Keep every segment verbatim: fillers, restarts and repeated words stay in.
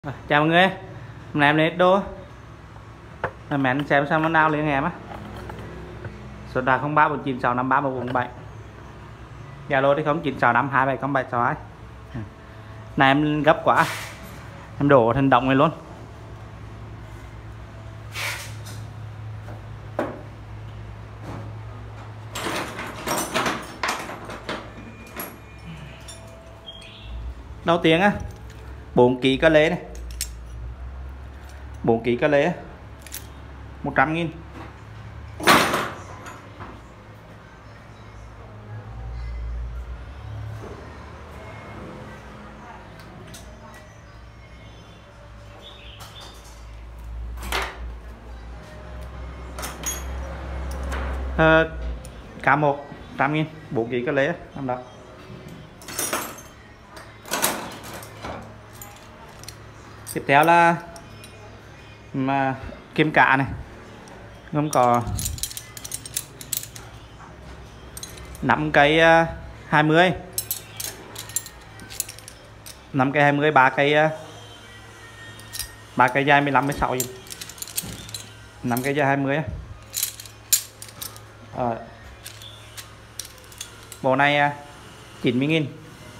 À, chào mọi người, hôm nay em lên đô mẹ anh xem xem nó nào liền em á. Số đài không ba bốn chín sáu năm ba một bốn bảy, Zalo thì không chín sáu năm hai bảy không bảy sáu hai. Này em gấp quá, em đổ thành động này luôn. Đầu tiên á, bốn ký cá lê này, bốn ký cá lê một trăm nghìn. Ờ, cá một trăm nghìn, bốn ký cá lê nằm đó. Tiếp theo là mà kem cá này, không có năm cây hai mươi, năm cây hai mươi, ba cây ba cây dài mười lăm mười sáu, năm cây dài hai mươi. Rồi. Bộ này chín mươi nghìn.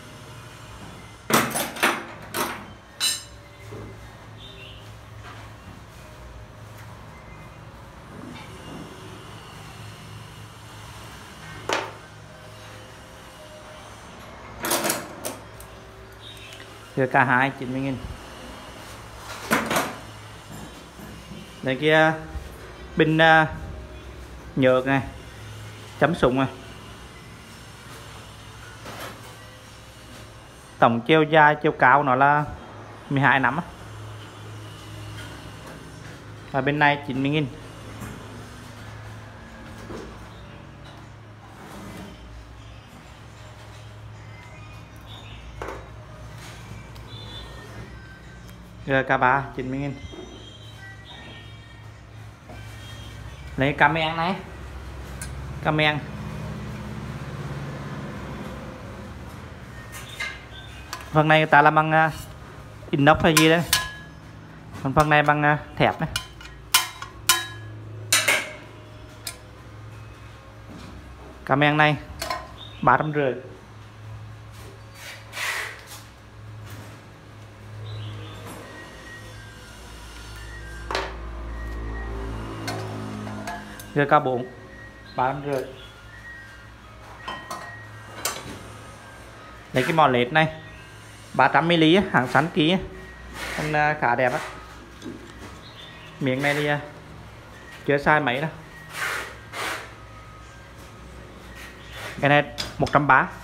Giờ cả hai chín mươi nghìn. Đây kia bình uh, nhựa này, chấm súng này. Tổng chiều dài chiều cao nó là mười hai nắm. Và bên này chín mươi nghìn. Rồi cả ba chín mươi nghìn. Lấy cam men này, cam men phần này người ta làm bằng uh, inox hay gì đấy, còn phần này bằng uh, thép này. Cam men này ba trăm rưỡi. Giờ cá bốn ba trăm rưỡi. Lấy cái mòn lết này ba trăm mi li hàng sắn ký, con khá đẹp á. Miếng này thì chưa sai mấy đâu. Cái này một trăm ba mươi.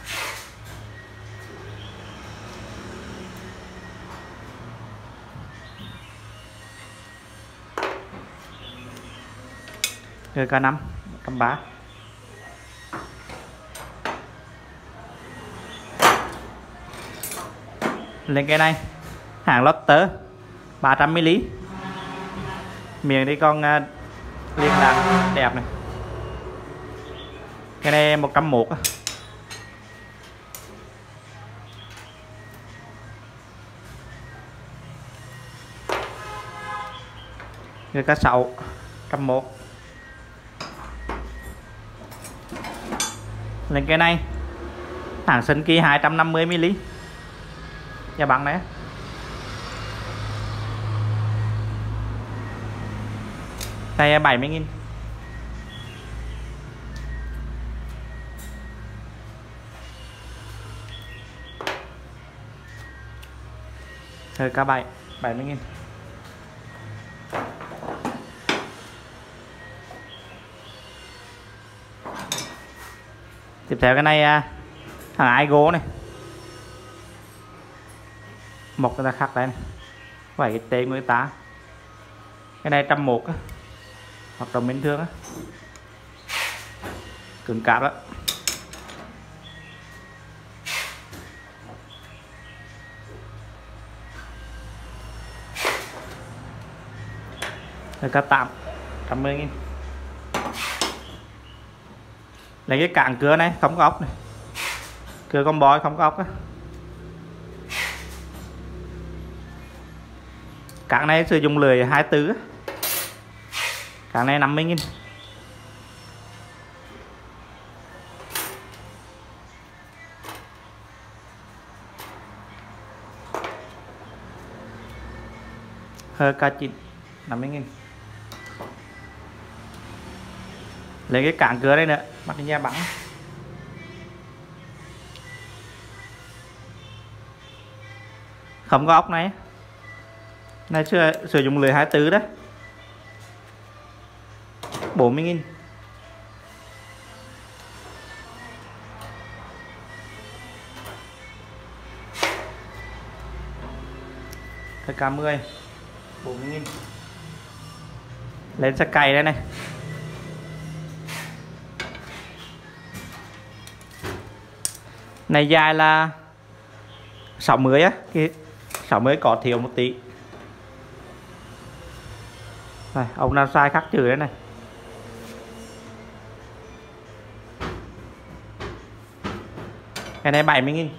Rồi cả năm một trăm ba mươi. Lên cái này hàng Lotte ba trăm mi li. Miệng đi con uh, liên lạc đẹp này. Cái này một trăm một. Rồi cá sấu một trăm một. Lên cái này hàng sinh kỳ hai trăm năm mươi mi li. Giá bằng đấy. Đây bảy mươi nghìn. Rồi cá bảy bảy mươi nghìn. Tiếp theo cái này hàng Aigo này, một người ta khắc đây này, phải cái tên người ta. Cái này trăm một, hoạt động bình thường á, cứng cáp đó. Rồi cá tạm trăm mươi nghìn. Lấy cái cạn cưa này không có ốc này, cưa con bói không có ốc á. Cảng này sử dụng lưỡi hai mươi tư, cảng này năm mươi nghìn. Hơ ca chín năm mươi nghìn. Lấy cái cảng cửa đây nữa, bắt đi nha bắn. Không có ốc này. Này chưa sử dụng lưỡi hai mươi tư đó. bốn mươi nghìn. Hơ ca mười bốn mươi nghìn. Lên xe cày đây này. Này dài là sáu mươi á, cái sáu mươi có thiếu một tí. Này, ông nào sai khắc trừ đấy này. Cái này bảy mươi nghìn.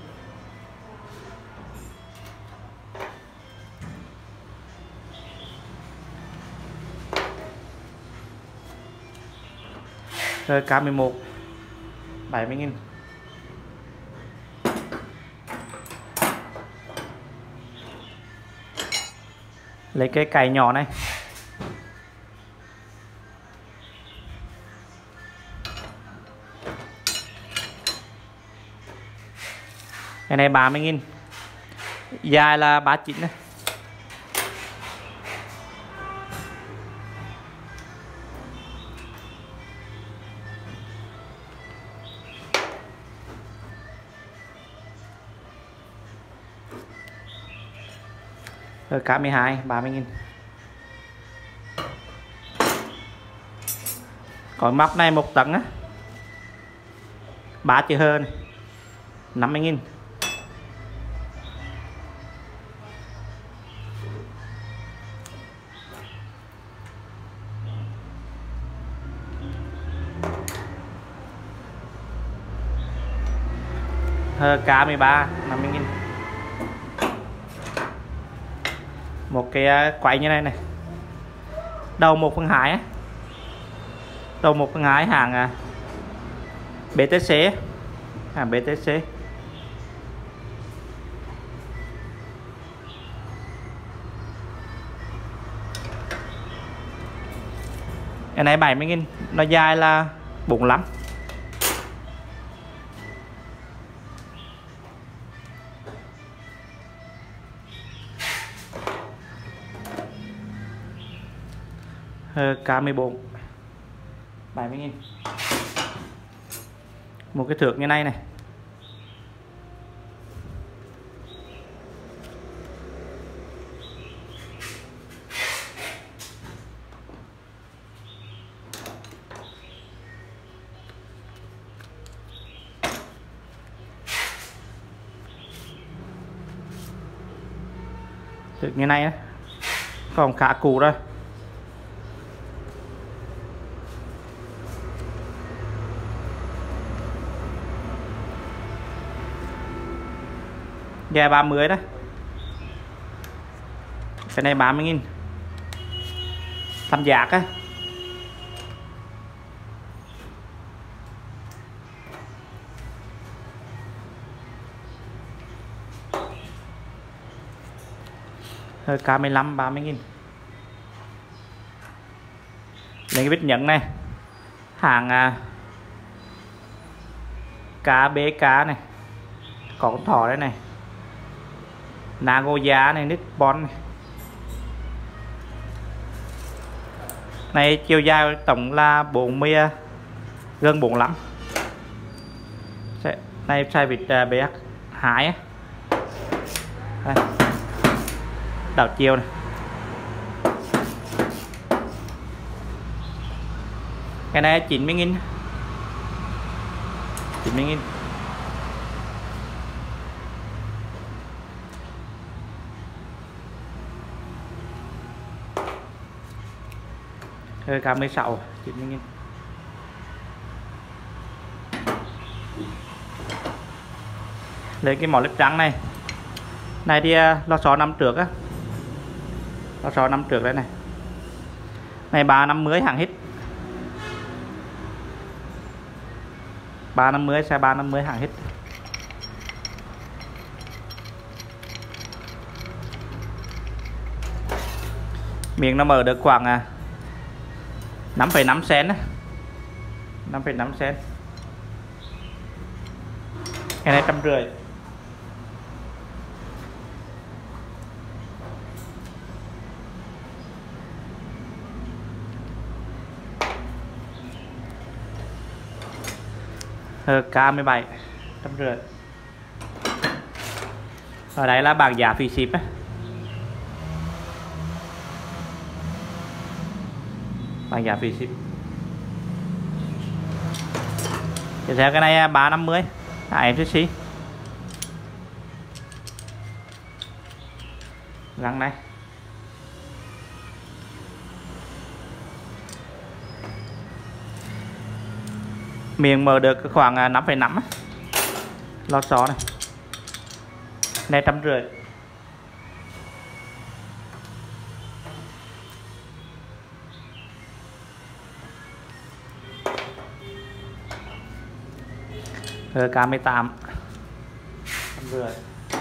Rồi K mười một bảy mươi nghìn. Lấy cái cày nhỏ này. Cái này ba mươi nghìn. Dài là ba mươi chín này. Rồi K mười hai ba mươi nghìn. Còn móc này một tầng á, ba chữ hơn năm mươi nghìn. K mười ba năm mươi nghìn. Một cái quay như này này, đầu một phân hai á, đầu một phân hai hàng bê tê xê, hàng bê tê xê. Cái này bảy mươi nghìn, nó dài là bốn mươi lăm. K mười bốn bảy mươi nghìn. Một cái thước như này này. Thước như này á, còn khá cũ rồi. Dài ba mươi đó. Cái này ba mươi nghìn. Tam giác á. K mười lăm ba mươi nghìn. Lấy cái vít nhấn này, hàng ca bê ca này, có con thỏ đây này, Nagoya này, Nippon này. Này chiều dài tổng là bốn mươi, gần bốn mươi lăm. Này sai vịt bé hai á. Đây. Đảo chiều này. Cái này chín mươi nghìn. chín mươi nghìn. K mười sáu chín mươi nghìn. Lấy cái mỏ led trắng này. Này thì lò xo năm trước á, Lò xo năm trước đấy này. Này ba năm mươi hàng hít. ba năm mươi xe ba năm mươi hàng hít. Miệng nó mở được khoảng à, năm phẩy năm cent đấy. năm phẩy năm cent. Cái này trăm rưỡi. K mười bảy trăm rưỡi. Ở đây là bảng giá phí ship á. Bảng giá phí ship. Tiếp theo cái này ba năm mươi à, em xí găng này. Miệng mở được khoảng năm phẩy năm. Lò xo này. Này trăm rưỡi. K mười tám trăm rưỡi.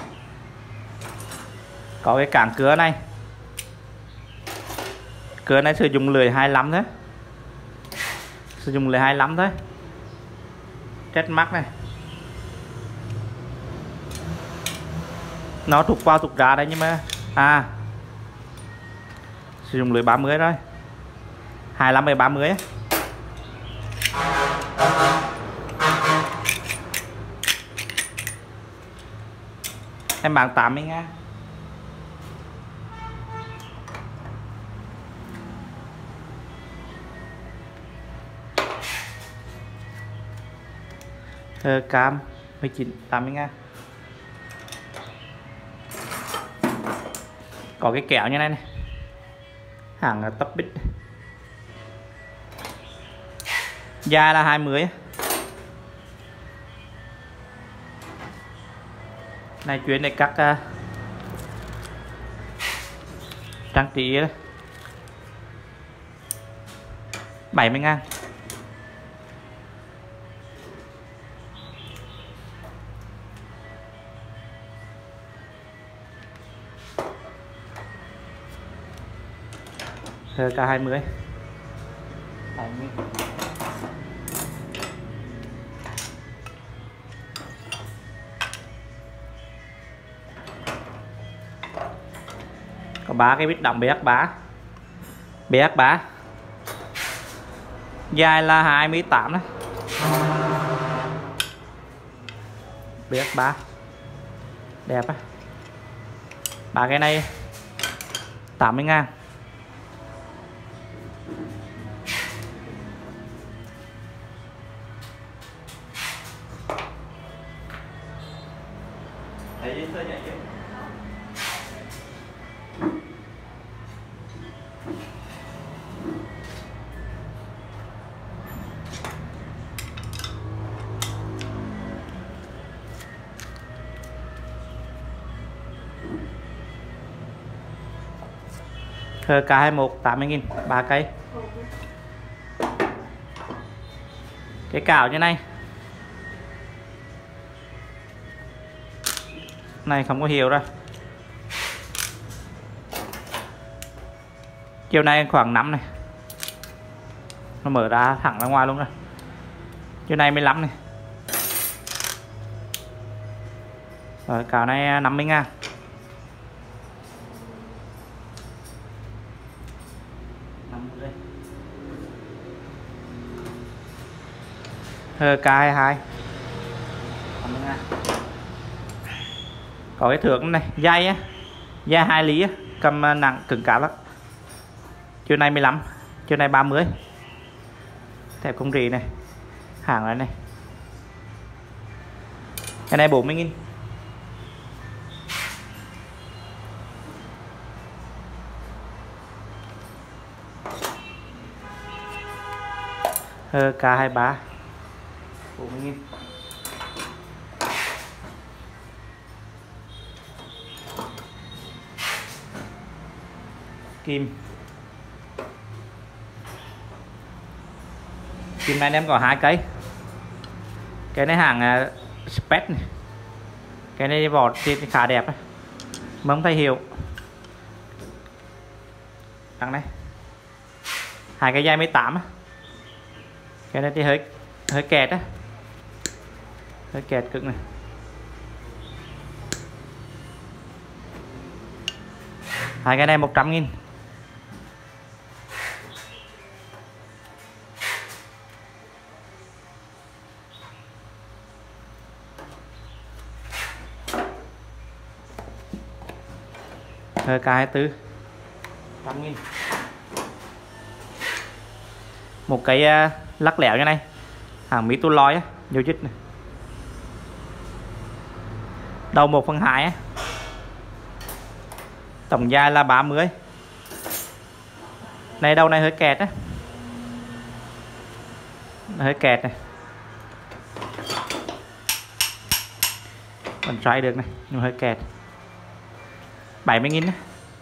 Có cái cản cứa này. Cứa này sử dụng lưỡi hai mươi lăm thôi. Sử dụng lưỡi hai mươi lăm thôi. Chết mắt này. Nó thụt vào thụt ra đây nhưng mà à sử dụng lưỡi ba mươi rồi. hai mươi lăm hay ba mươi ấy. Em bán tám mươi ngàn. Ờ, cam mười chín tám mươi ngàn. Có cái kẹo như này này. Hàng tấp bít. Dài là hai mươi. Này chuyến này cắt uh, trang trí đấy. bảy mươi ngàn. K hai mươi. bảy mươi. Có ba cái bít động bê ét ba. bê ét ba. Dài là hai mươi tám đấy. bê ét ba. Đẹp á. Ba cái này tám mươi ngàn. Đấy, tôi nhảy K hai mươi mốt tám mươi nghìn. ba cây. Cái cào như này. Này không có hiệu rồi. Chiều nay khoảng năm này. Nó mở ra thẳng ra ngoài luôn rồi. Chiều nay mười lăm này. Rồi cào này năm mươi ngàn. K hai mươi hai. Có cái thước này, dây á, dây hai lý á, cầm nặng cứng cáp lắm. Chiều nay mười lăm, chiều nay ba mươi. Thép không rỉ này. Hàng này này. Cái này bốn mươi nghìn. K hai mươi ba. bốn mươi nghìn. kim. Kim này em có hai cây. Cái này hàng uh, Spec này. Cái này vỏ thì khá đẹp đấy. Mà không thấy hiệu. Đằng này hai cái dây mười tám á. Cái này thì hơi hơi kẹt á, hơi kẹt cực này. Hai cái này một trăm nghìn. K hai tư trăm nghìn. Một cái uh, lắc lẻo như này, hàng Mỹ tu loi á, nhiều chích này. Đầu một phần hai á. Tổng dài là ba mươi. Này đầu này hơi kẹt á, hơi kẹt này. Còn xoay được này, nhưng hơi kẹt. bảy mươi nghìn á.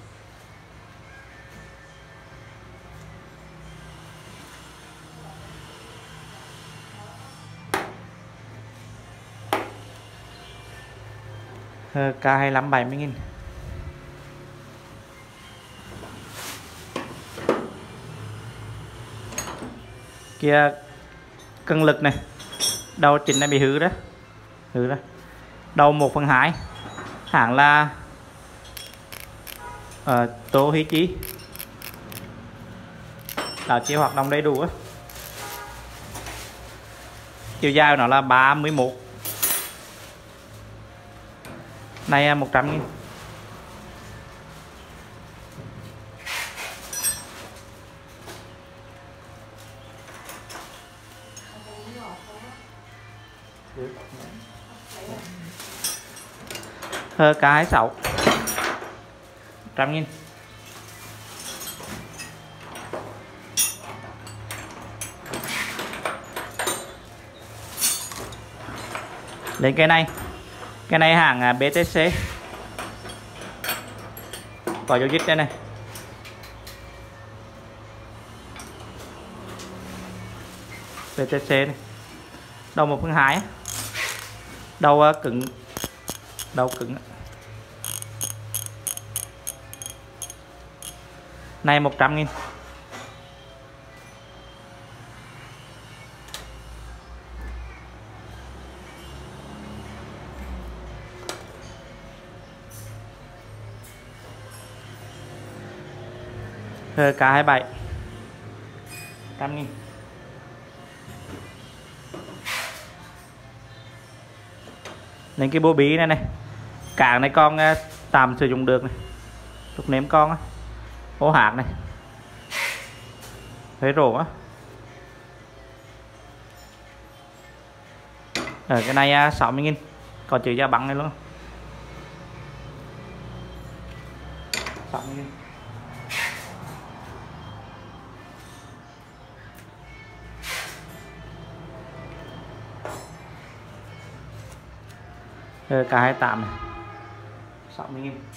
K hai lăm bảy mươi nghìn. Kia cân lực này, đầu chỉnh này bị hư đó, hư đó. Đầu một phần hai, hãng là uh, Tô Hí Chi. Đảo chiều hoạt động đầy đủ á. Chiều dài nó là ba mươi mốt. Này một trăm nghìn. Hơ K hai sáu một trăm nghìn. Lên cái này, cái này hàng bê tê xê, có dấu dít đây này. bê tê xê này. Đầu một phần hai, đầu cứng, đầu cứng. Này một trăm nghìn. K hai bảy một trăm nghìn. Lên cái bô bí này này, cảng này con tạm sử dụng được này, trục nếm con á, ô hạt này, thấy rổ á. Ở cái này sáu mươi nghìn, còn chữ da bằng này luôn. sáu mươi nghìn. K hai tám này, sáu mươi nghìn.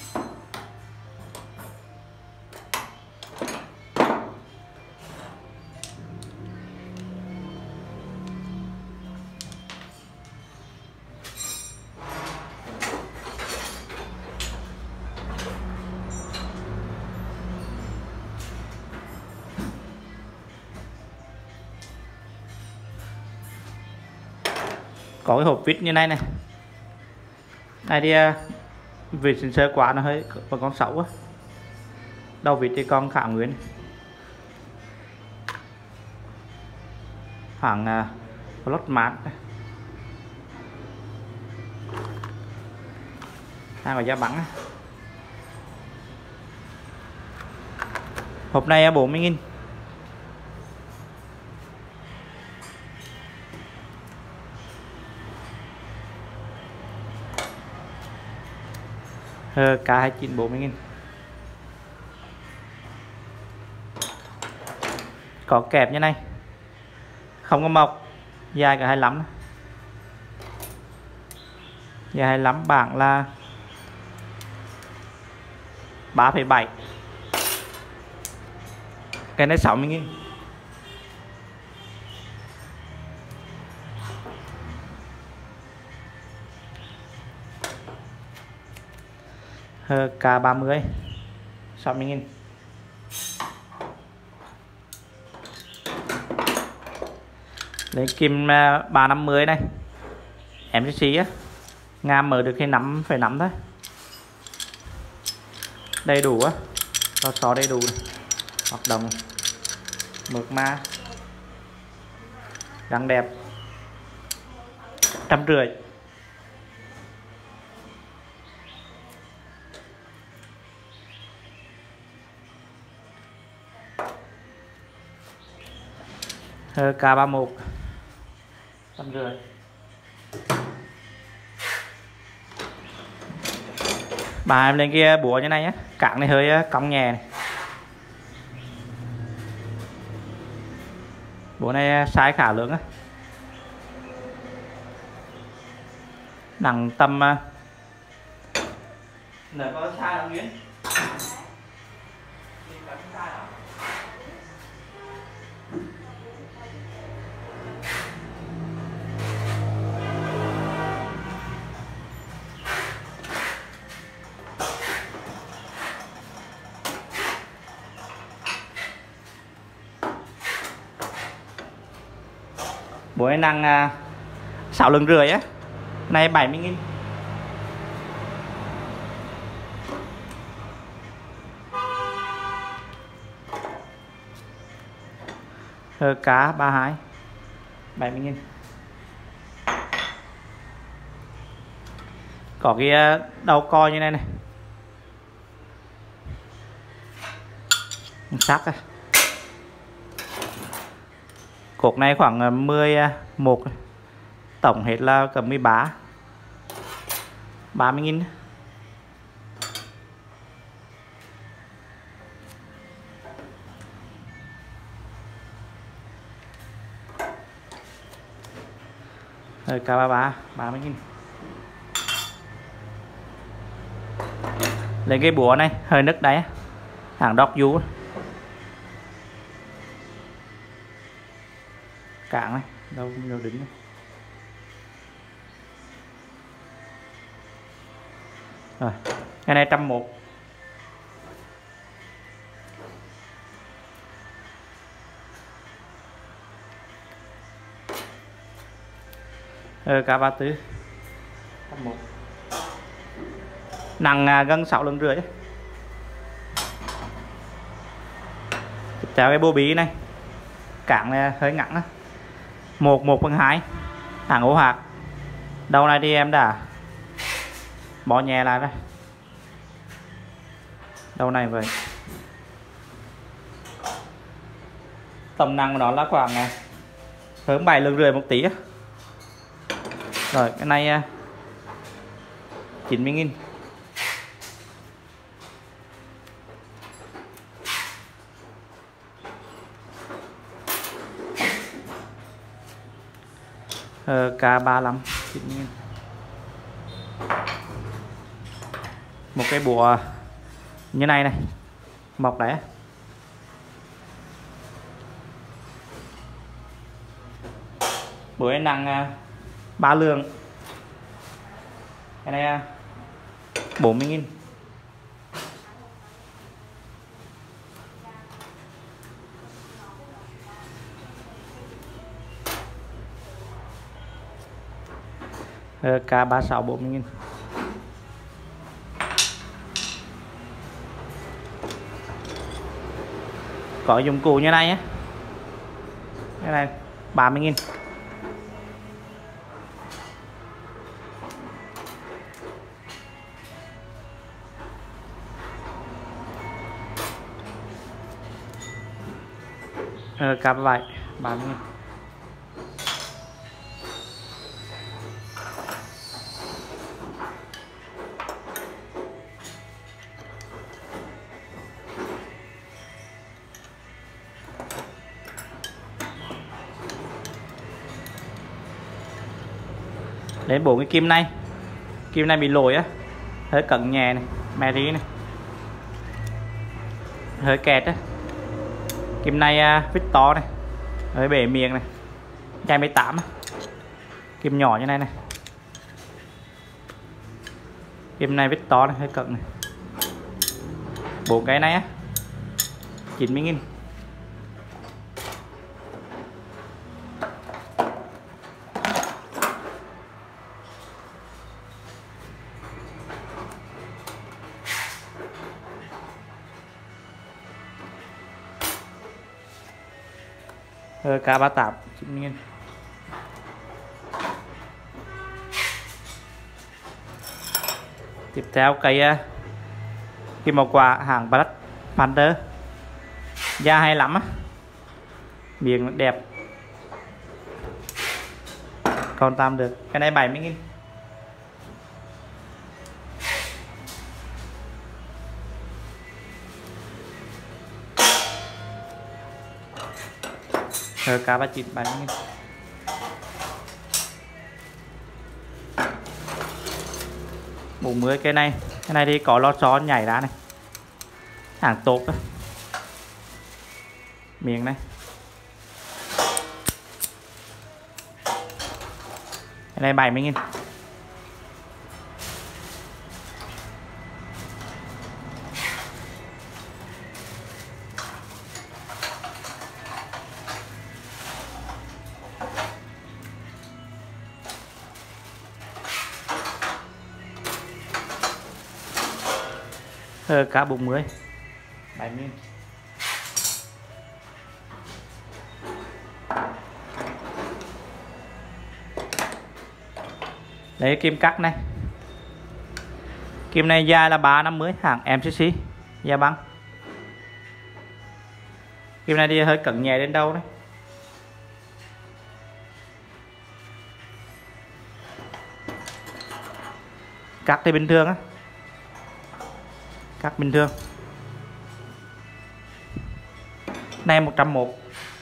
Có cái hộp vít như này này. Này thì vịt sinh sơ quá nó hơi còn con xấu á. Đầu vịt thì con khả nguyên. Hàng uh, lót mát. Hàng có giá bắn. Hộp này bốn mươi nghìn. K hai chín bốn mươi nghìn. Có kẹp như này, không có mộc, dài cả hai mươi lăm, dài hai mươi lăm, bảng là ba phẩy bảy. Cái này sáu mươi nghìn. hờ ca ba mươi sáu mươi nghìn. Lấy kim ba năm mươi này em xê xê á, ngam mở được cái năm phẩy năm thôi, đầy đủ á, lò xo đầy đủ này. Hoạt động mượt ma gắn đẹp, trăm rưỡi. ca ba mươi mốt trăm rưỡi. Bà em lên kia búa như này nhé, cản này hơi cong nhẹ này. Búa này size khá lớn á, nặng tầm nở có size không Nguyễn? Búa này năng sáu lưng rưỡi á, này bảy mươi nghìn. hờ cá ba mươi hai bảy mươi nghìn. Có cái đầu co như này này, sắc á. Cột này khoảng mười một, tổng hết là cầm mười ba, ba mươi nghìn. Rồi ca ba mươi ba, ba mươi nghìn. Lấy cái búa này hơi nứt đấy, hàng đọc du cạn này, đâu đâu đính này. Rồi cái này trăm một. ờ, ca ba tư trăm một, nặng gần sáu lần rưỡi. Chào cái bô bí này, cạn này hơi ngắn á, một một phần hai, hàng ổ hạt. Đầu này thì em đã bỏ nhẹ lại đây, đầu này vậy. Tầm năng của nó là khoảng hơn bảy lần rưỡi một tí á. Rồi cái này chín mươi nghìn. ờ, ca ba mươi lăm chín mươi nghìn. Một cái búa như này này, mọc đấy, búa nặng ba lượng, cái này bốn mươi nghìn. ờ, ca ba mươi sáu bốn mươi nghìn. Có dụng cụ như này nhé, cái này ba mươi nghìn. ờ, ca bảy ba mươi nghìn. Đến bốn cái kim này, kim này bị lồi á, hơi cẩn nhẹ này, Mary này, hơi kẹt á. Kim này uh, Victor này, ở bể miệng này, chai mười tám, kim nhỏ như này này. Kim này Victor này, hơi cận này. Bộ cái này á, chín mươi nghìn. Ờ, cá ba tạp chín mươi nghìn. Tiếp theo cây uh, kim màu quả hàng Black Panther, da hay lắm á, miệng đẹp, còn tạm được. Cái này bảy mươi nghìn. Ờ, cá ba chín bảy mươi nghìn. bốn mươi cái này, cái này thì có lò xo nhảy ra này, hàng tốt đó. Miệng này, cái này bảy mươi nghìn. Ờ, cá bốn mươi bảy mươi. Đấy, kim cắt này, kim này dài là ba năm mươi, hàng em xê xê, da băng. Kim này đi hơi cẩn nhẹ đến đâu đấy. Cắt thì bình thường á, cắt bình thường. Này một trăm một.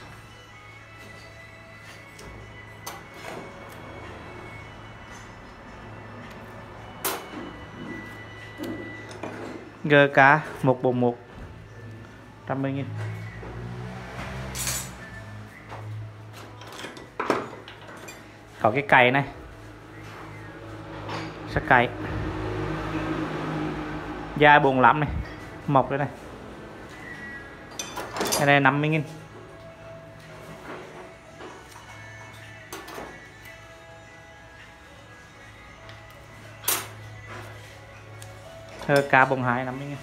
giê ca một bốn một, một trăm mươi nghìn. Có cái cày này, sắc cày, da buồn lắm này, mọc đây này. Cái này năm mươi nghìn. Thơ cá bông hai năm mươi nghìn.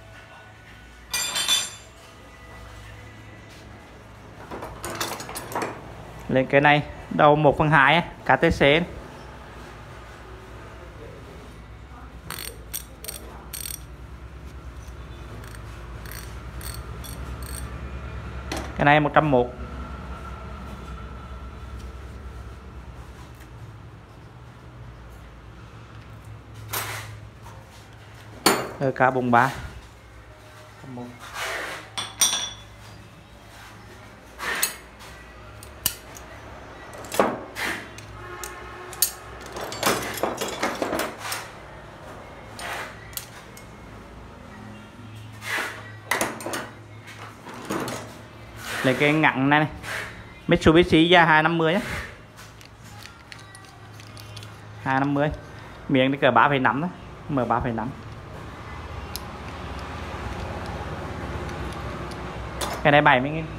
Lên cái này đầu một phần hai cá tê xê. Cái này một trăm một. Thơ cá bông ba. Lấy cái ngặn này, này. Mitsubishi da hai năm mươi nhé. hai năm mươi. Miệng thì cỡ ba phẩy năm đó, mở ba phẩy năm. Cái này bảy mươi nghìn.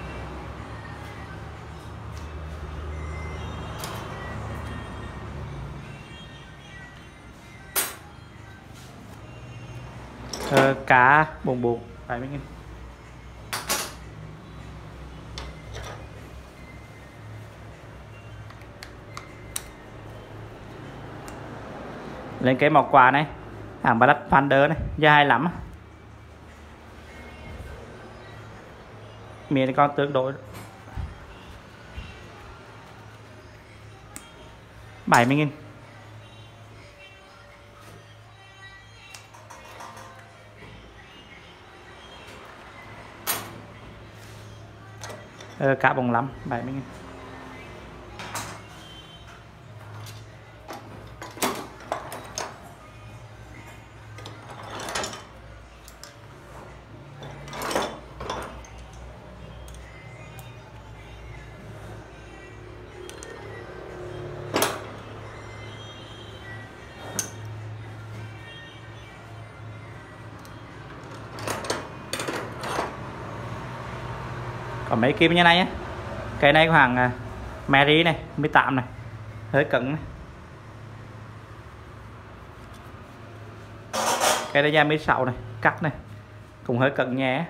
Ờ, cá bồng bột bảy mươi nghìn. Lên cái mọc quà này, hàng Black Panther này, da hay lắm. Miệng con tương đối bảy mươi nghìn. Ờ, cá bông lắm bảy mươi nghìn. Còn mấy kim như này á, cái này có hàng Mary này mười tám này, hơi cứng này. Cái này da mười sáu này, cắt này cũng hơi cứng nhẹ.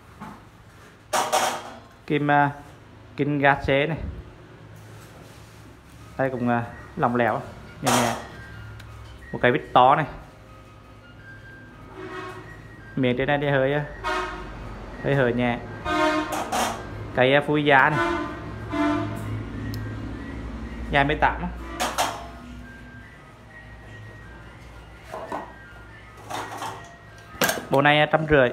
Kim uh, kim gạt xế này, đây cũng uh, lỏng lẻo nhẹ nhẹ. Một cái vít to này, miệng trên này thì hơi uh, hơi hơi nhẹ. Cái uh, phui giá này, da mười tám đó. Bộ này trăm rưỡi.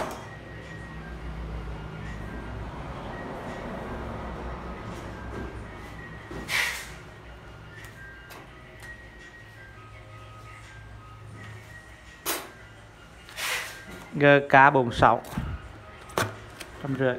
giê ca bốn sáu trăm rưỡi.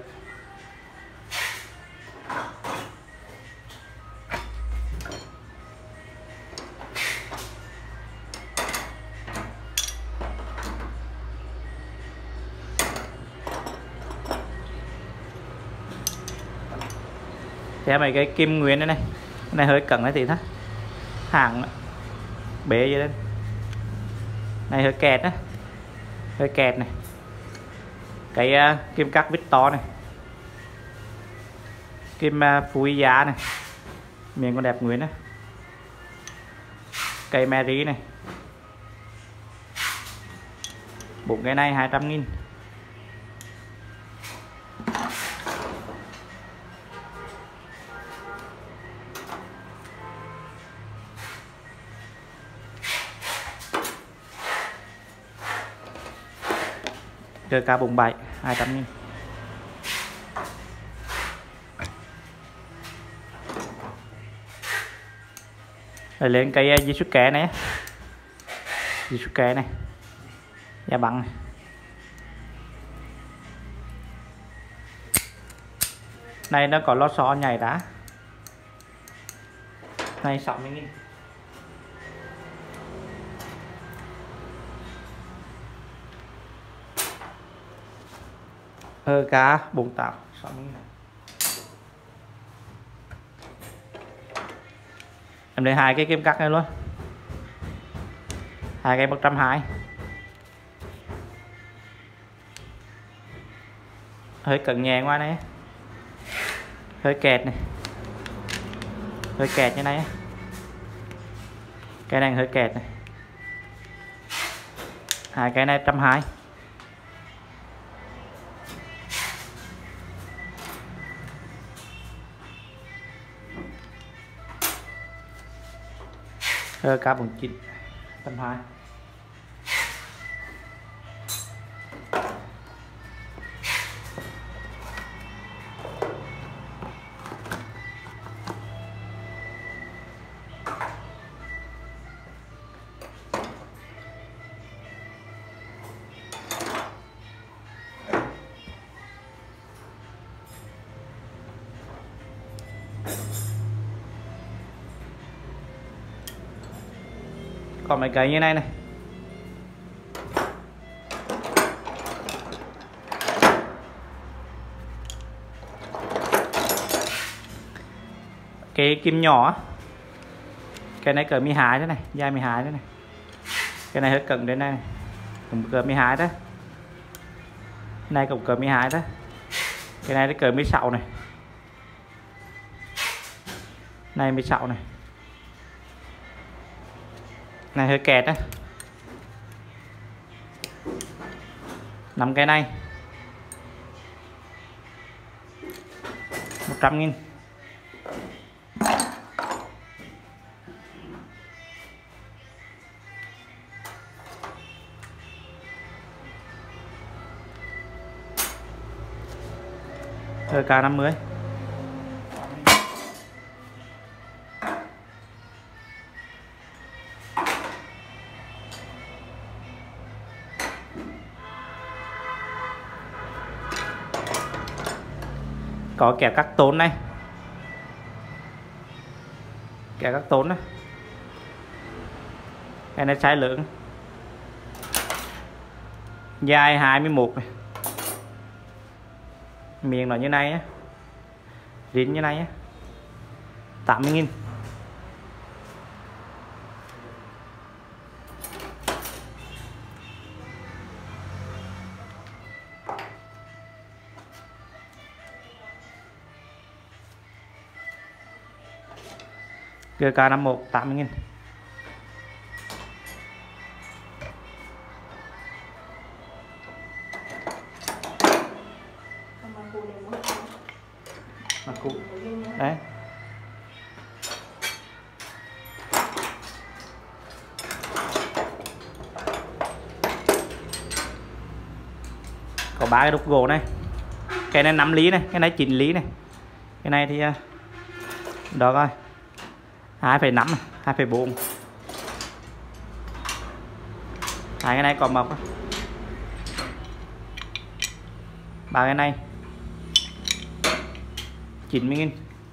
Theo mấy cái kim nguyên đây này, cái này hơi cẩn đấy thì thôi, hàng bể vậy đấy, này hơi kẹt á, hơi kẹt này. Cái uh, kim cắt vít to này, kim uh, phui giá này, miếng còn đẹp nguyên á. Cây Mary này, bốn cái này hai trăm nghìn. giê ca bốn bảy hai trăm nghìn. Rồi lên cây Jisuke này, Jisuke này, da bằng này. Này nó có lót xo nhảy đá, này sáu mươi nghìn. Hơ cá bốn tám sáu mươi nghìn. Em lấy hai cái kim cắt này luôn, hai cái một trăm hai mươi. Hơi cẩn nhẹ qua này, hơi kẹt này, hơi kẹt như này. Cái này hơi kẹt này, hai cái này một trăm hai mươi. Hơ cá bốn chín trăm hai mươi. Còn mấy cái như này này, cái kim nhỏ, cái này cỡ mười hai thế này, dài mười hai thế này. Cái này hơi cận đến đây, cũng cỡ mười hai đó. Này cũng cỡ mười hai đó. Cái này cỡ mười sáu này, này mười sáu này. Này hơi kẹt đấy. Năm cái này một trăm nghìn. Hơ ca năm mươi. Có kẻ cắt tốn này, kẻ cắt tốn này, cái này size lớn, dài hai mươi mốt này, miệng nó như này á. rín như này nhé, tám mươi nghìn. giê ca năm mốt tám mươi nghìn. Mặt cụ đấy, có ba cái đục gỗ này, cái này năm lý này, cái này chín lý này, cái này thì đó coi hai phẩy năm, hai phẩy bốn, hai cái này còn mộc, ba cái này chín mươi nghìn.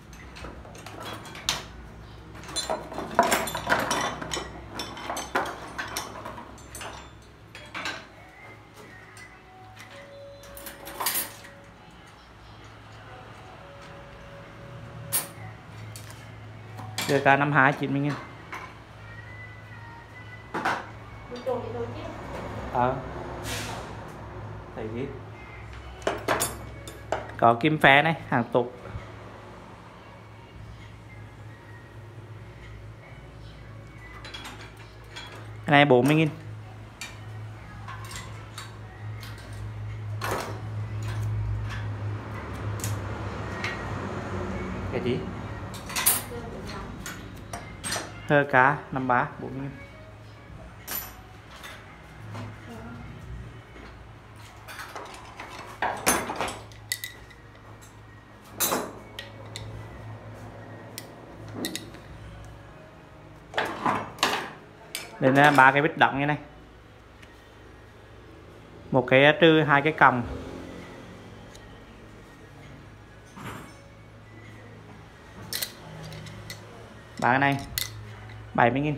giê ca năm hai chín mươi nghìn. Ờ thấy gì, có kim phe này, hàng tục. Cái này bốn mươi nghìn. Cái gì? Hơ cá năm ba bốn mươi nghìn. Đây là ba cái bít động như này, một cái trừ hai cái còng, ba cái này bảy mươi nghìn.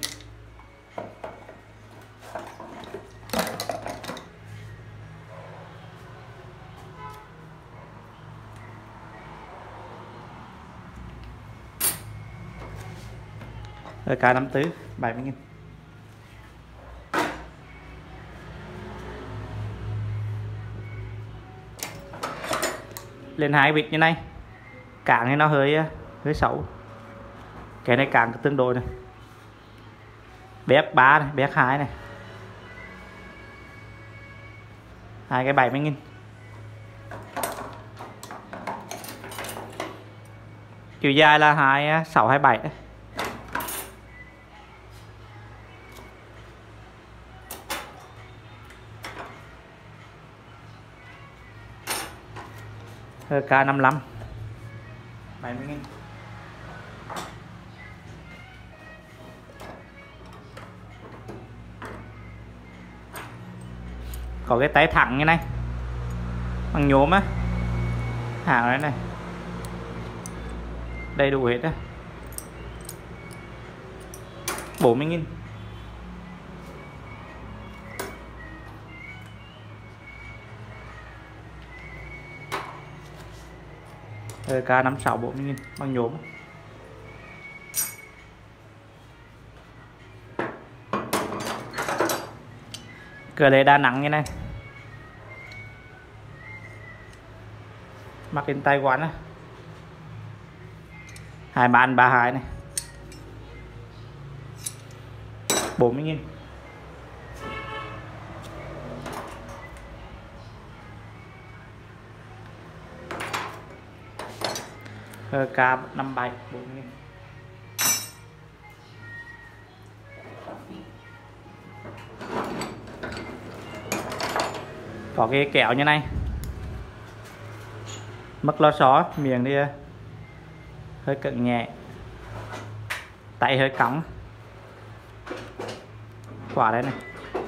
Rồi cả năm tứ bảy mươi nghìn. Lên hai vịt như này, cảng thì nó hơi hơi xấu, cái này cảng tương đối này, bé ba này, bé hai này, hai cái bảy mươi nghìn. Chiều dài là hai sáu hai bảy đấy. K năm mươi lăm bảy mươi nghìn. Có cái tay thẳng như này, bằng nhôm á, hàng đấy này, đầy đủ hết á, bốn mươi nghìn. K năm mươi sáu bốn mươi nghìn bằng nhôm. Cờ lê Đà Nẵng như này, mắc in tay quán á, hai bàn ba hai này, bốn mươi nghìn. K năm bảy bốn mươi nghìn. Có cái kẹo như này, mất lo xó, miệng đi hơi cận nhẹ, tay hơi cong, quả đấy này,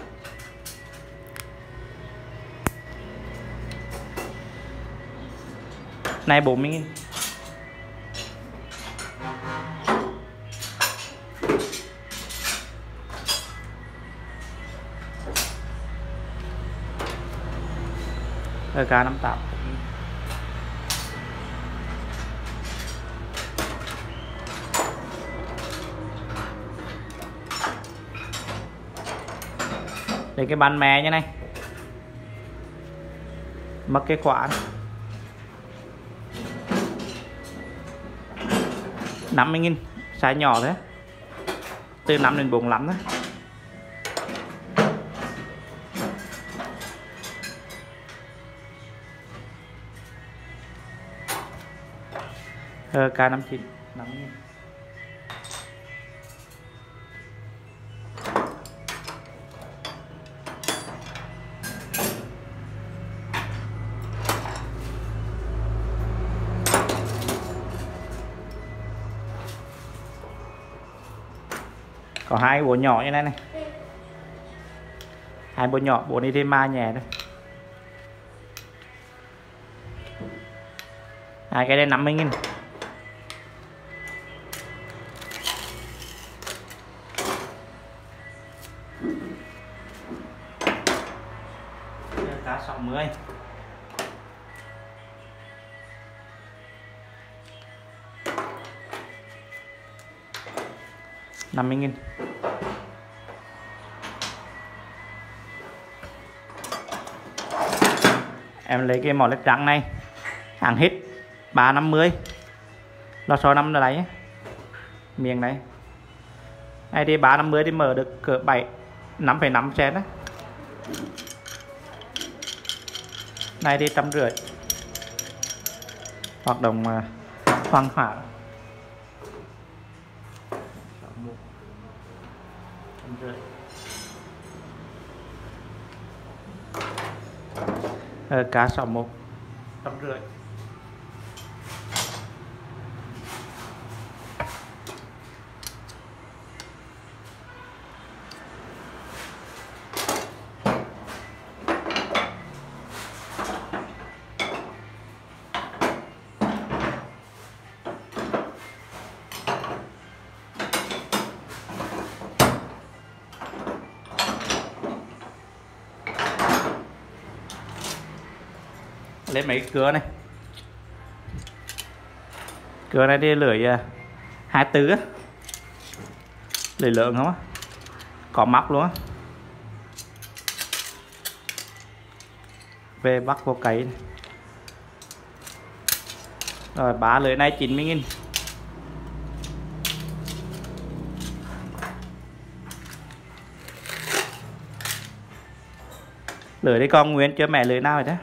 này bốn mươi nghìn. K năm tám. Lấy cái bàn mè như này, mất cái khóa năm mươi nghìn, size nhỏ thế, từ năm đến bốn mươi lăm thôi. K năm chín năm mươi nghìn. Có hai bộ nhỏ như này này, hai bộ nhỏ, bộ này thêm ma nhẹ thôi. Hai cái đây năm mươi nghìn. Cá sáu mươi. năm mươi nghìn. Em lấy cái mỏ led trắng này, hàng hết ba năm mươi, lò xo năm là đấy miếng đấy. Này thì ba năm mươi thì mở được cỡ bảy năm phẩy năm cm đấy. Này thì trăm rưỡi, hoạt động hoang hỏa. Ờ, cá sáu một trăm rưỡi. Lấy mấy cưa này, cưa này đi lưỡi hai tứ á, lưỡi lượng không á, có móc luôn á, về bắt vô cấy này. Rồi bá lưỡi này chín mươi nghìn. Lưỡi đi con nguyên chưa mẹ lưỡi nào rồi đó.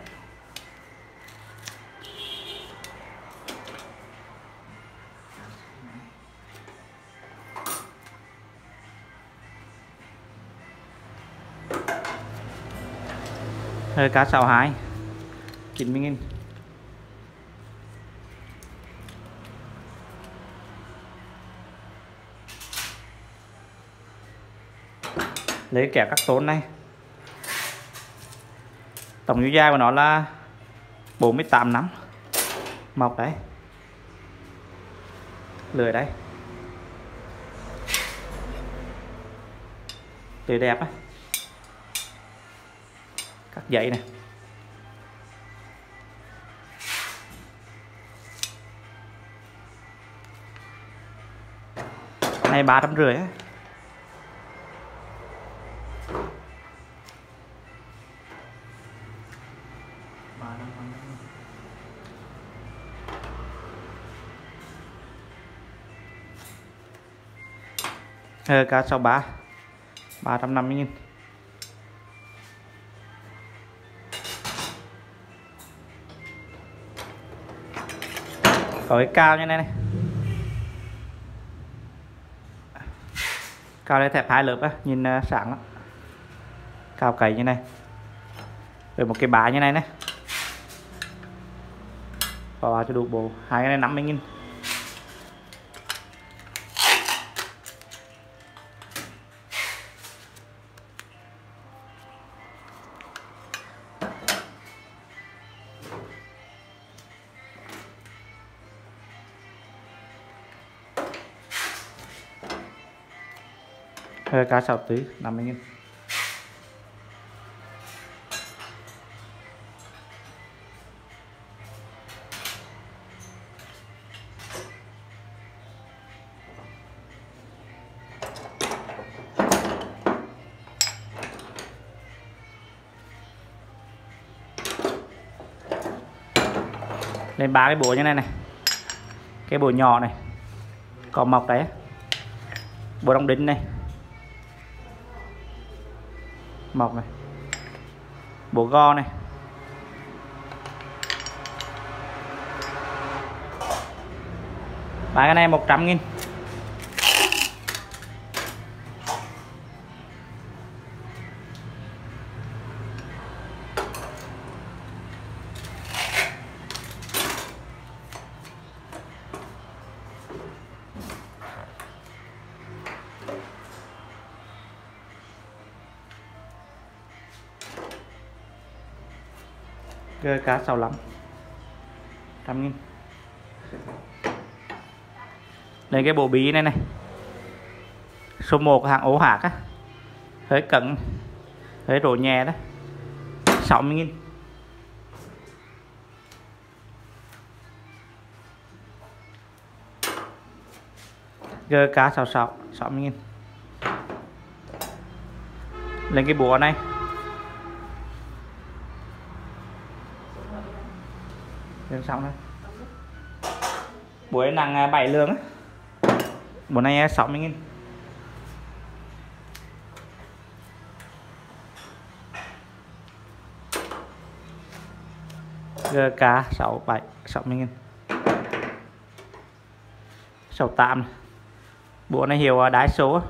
Hơi cá sáu hai chín mươi nghìn. Lấy kẹp các tốn này, tổng chiều dài của nó là bốn mươi tám năm, mọc đấy, lưỡi đấy, lưỡi đẹp á, cắt dây này. Này ba trăm rưỡi á. Ờ, cá sáu ba ba trăm năm mươi nghìn. Có cái cao như này này, cao đây thẹp hai lớp á, nhìn uh, sáng lắm, cao cày như này, rồi một cái bá như này này, vào cho đủ bộ. Hai cái này năm mươi nghìn. Hơi cá sáu tứ năm mươi nghìn. Lên ba cái bộ như này này, cái bộ nhỏ này còn mọc đấy, bộ đóng đinh này mọc này, bộ go này, ba cái này một trăm nghìn. Gơ cá sáu lăm trăm nghìn. Đây cái bộ bí này này, số một hàng ố hạc á, hơi cận hơi rổ nhẹ đó, sáu mươi nghìn. Gơ cá sáu sáu sáu mươi nghìn. Lên cái búa này lên xong đấy, búa nặng bảy lượng á, búa này sáu mươi nghìn. Gơ cá sáu bảy sáu mươi nghìn. Sáu tám, búa này hiệu đáy số,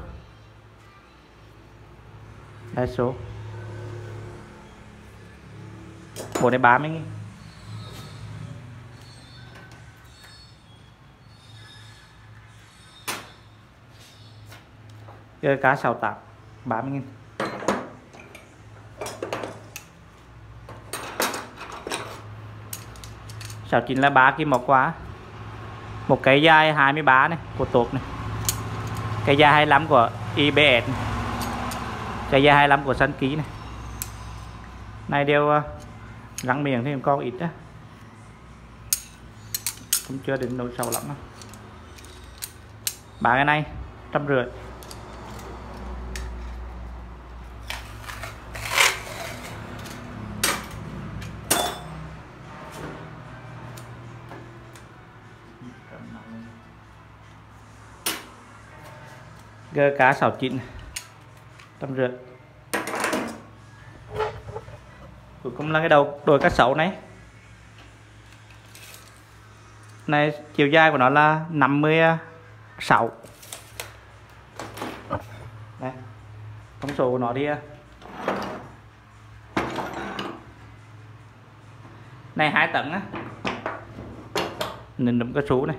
đáy số, búa này ba mươi nghìn. Gơ cá sáu tám ba mươi nghìn. Sáu chín là ba kim mọc quá, một cái dài hai mươi ba này của tốp này, cái dài hai mươi lăm của i bê ét này, cái dài hai mươi lăm của Sun Ký này, này đều gắn miệng thêm con ít á, cũng chưa đến nỗi sâu lắm đâu. Ba cái này trăm rưỡi. Gơ cá sáu chín trăm rưỡi. Cuối cùng là cái đầu đồi cá sấu này, này chiều dài của nó là năm mươi sáu. Đây, thông số của nó đi, này hai tấn á, nên đấm cái số này.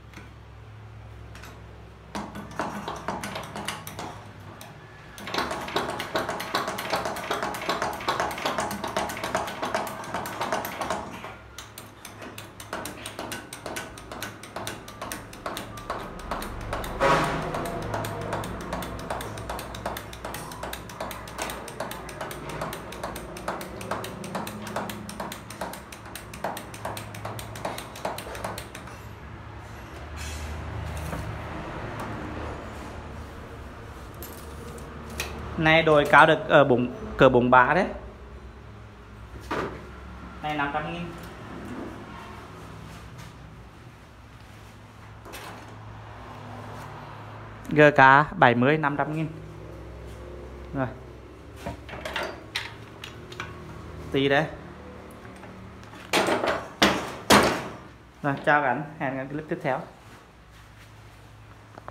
Này đồi cao được ở bụng cỡ bụng bá đấy, này năm trăm nghìn. Gơ cá bảy mươi năm trăm nghìn. Rồi tí đấy. Rồi chào các anh, hẹn gặp clip tiếp theo.